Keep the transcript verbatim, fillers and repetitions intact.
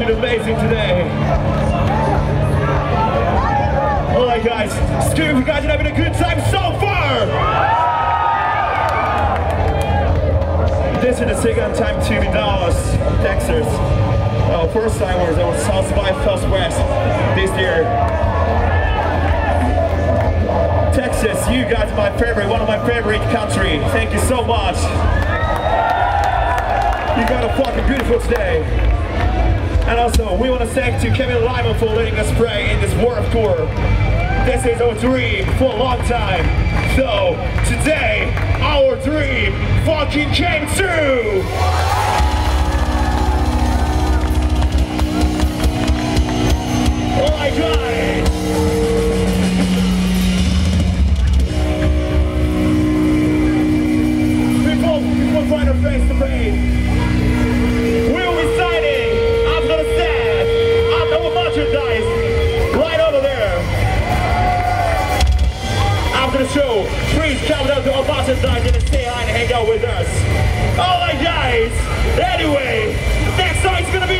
fucking amazing today. Alright guys, Screw, if you guys are having a good time so far! This is the second time to be Dallas, Texas. Uh, first time was on South by Southwest this year. Texas, you guys are my favorite, one of my favorite country. Thank you so much. You got a fucking beautiful today. And also, we want to thank to Kevin Lyman for letting us play in this Warped Tour. This is our dream for a long time. So, today, our dream fucking came true! Oh my God! Before, before trying to face the pain, we'll be signing after the set, after our merchandise, right over there. After the show, please come down to our merchandise and stay high and hang out with us. Alright guys, anyway, next song's gonna be